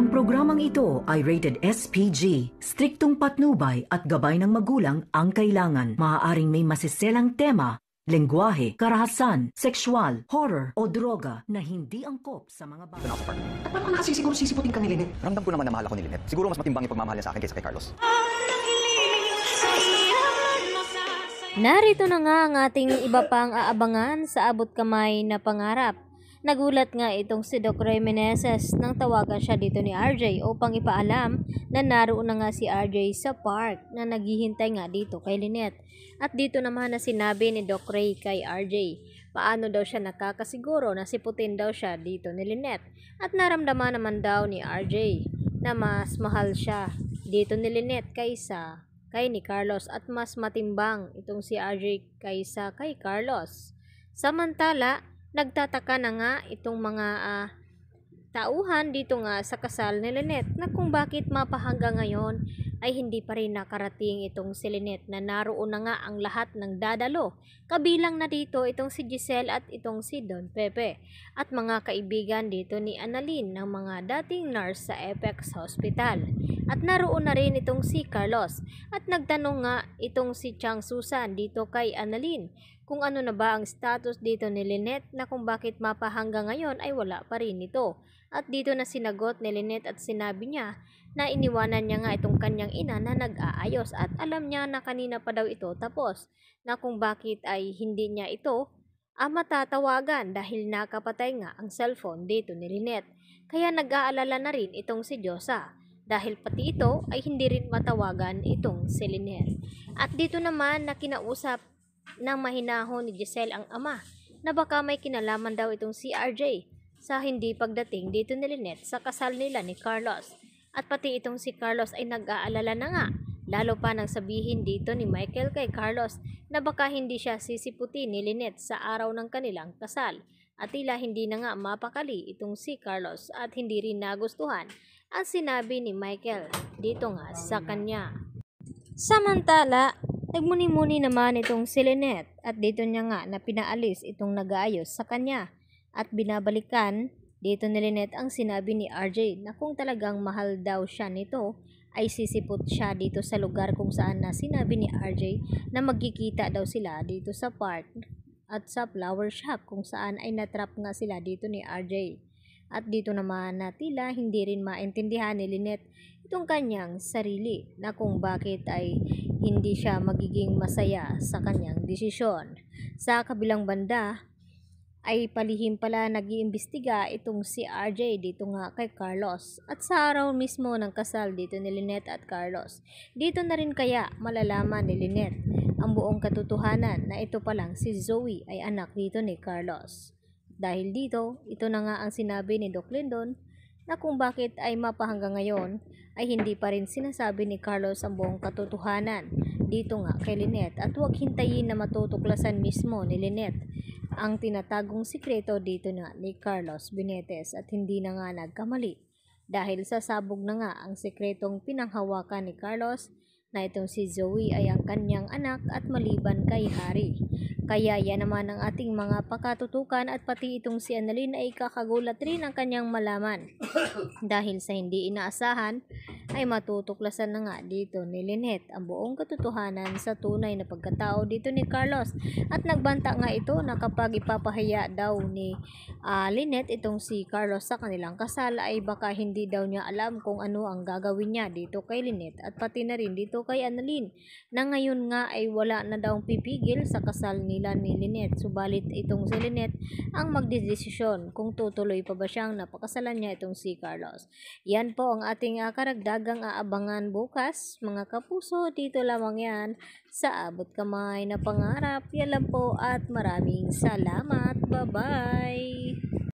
Ang programang ito ay rated SPG. Striktong patnubay at gabay ng magulang ang kailangan. Maaaring may masiselang tema, lengguwahe, karahasan, sexual, horror o droga na hindi angkop sa mga bata. At paano ka nakasisiguro sisiputin ka ni Lynette? Ramdam ko naman na mahal ako ni Lynette. Siguro mas matimbang yung pagmamahal niya sa akin kaysa kay Carlos. Narito na nga ang ating iba pang aabangan sa abot kamay na pangarap. Nagulat nga itong si Doc Ray Meneses nang tawagan siya dito ni RJ upang ipaalam na naroon na nga si RJ sa park na naghihintay nga dito kay Lynette. At dito naman na sinabi ni Doc Ray kay RJ paano daw siya nakakasiguro na siputin daw siya dito ni Lynette. At naramdaman naman daw ni RJ na mas mahal siya dito ni Lynette kaysa kay ni Carlos at mas matimbang itong si RJ kaysa kay Carlos. Samantala, nagtataka na nga itong mga tauhan dito nga sa kasal ni Lynette na kung bakit mapahanggang ngayon ay hindi pa rin nakarating itong si Lynette na naroon na nga ang lahat ng dadalo. Kabilang na dito itong si Giselle at itong si Don Pepe at mga kaibigan dito ni Annalyn ng mga dating nurse sa Apex Hospital. At naroon na rin itong si Carlos at nagtanong nga itong si Chang Susan dito kay Annalyn kung ano na ba ang status dito ni Lynette na kung bakit mapahanggang ngayon ay wala pa rin ito. At dito na sinagot ni Lynette at sinabi niya na iniwanan niya nga itong kanyang ina na nag-aayos at alam niya na kanina pa daw ito tapos na kung bakit ay hindi niya ito matatawagan dahil nakapatay nga ang cellphone dito ni Lynette. Kaya nag-aalala na rin itong si Diyosa dahil pati ito ay hindi rin matawagan itong si Lynette. At dito naman na kinausap ng mahinahon ni Giselle ang ama na baka may kinalaman daw itong si RJ sa hindi pagdating dito ni Lynette sa kasal nila ni Carlos. At pati itong si Carlos ay nag-aalala na nga, lalo pa nang sabihin dito ni Michael kay Carlos na baka hindi siya sisiputi ni Lynette sa araw ng kanilang kasal. At tila hindi na nga mapakali itong si Carlos at hindi rin nagustuhan ang sinabi ni Michael dito nga sa kanya. Samantala, nagmuni-muni naman itong si Lynette at dito niya nga na pinaalis itong nag-aayos sa kanya at binabalikan dito ni Lynette ang sinabi ni RJ na kung talagang mahal daw siya nito ay sisipot siya dito sa lugar kung saan na sinabi ni RJ na magkikita daw sila dito sa park at sa flower shop kung saan ay natrap nga sila dito ni RJ. At dito naman na tila hindi rin maintindihan ni Lynette itong kanyang sarili na kung bakit ay hindi siya magiging masaya sa kanyang desisyon. Sa kabilang banda ay palihim pala nag-iimbestiga itong si RJ dito nga kay Carlos at sa araw mismo ng kasal dito ni Lynette at Carlos. Dito na rin kaya malalaman ni Lynette ang buong katotohanan na ito palang si Zoe ay anak dito ni Carlos. Dahil dito, ito na nga ang sinabi ni Doc Lindon na kung bakit ay mapahanggang ngayon ay hindi pa rin sinasabi ni Carlos ang buong katotohanan dito nga kay Lynette at huwag hintayin na matutuklasan mismo ni Lynette ang tinatagong sikreto dito na ni Carlos Benetes at hindi na nga nagkamali dahil sasabog na nga ang sikretong pinanghawakan ni Carlos na itong si Zoe ay ang kanyang anak at maliban kay Harry. Kaya yan naman ang ating mga pakatutukan at pati itong si Annalyn ay kakagulat rin ang kanyang malaman dahil sa hindi inaasahan ay matutuklasan na nga dito ni Lynette ang buong katotohanan sa tunay na pagkatao dito ni Carlos at nagbanta nga ito na kapag ipapahiya daw ni Lynette itong si Carlos sa kanilang kasal ay baka hindi daw niya alam kung ano ang gagawin niya dito kay Lynette at pati na rin dito kay Annalyn na ngayon nga ay wala na daw pipigil sa kasal nila ni Lynette. Subalit itong si Lynette ang magdedesisyon kung tutuloy pa ba siyang napakasalan niya itong si Carlos. Yan po ang ating karagdagang aabangan bukas mga kapuso. Dito lamang yan sa abot kamay na pangarap. Yan lang po at maraming salamat. Bye bye.